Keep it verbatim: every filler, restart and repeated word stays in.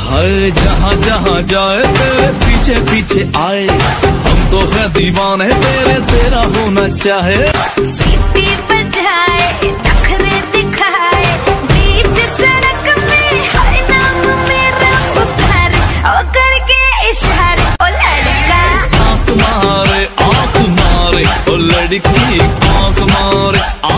हाय जहाँ जहाँ जाए तेरे पीछे पीछे आए, हम तो है दीवाने तेरे, तेरा होना चाहे। सीटी बजाए नखरे दिखाए, बीच सड़क में हाय नाम मेरा पुकारे, ओ करके इशारे ओ लड़का आँख मारे आँख मारे, ओ लड़की आँख मारे।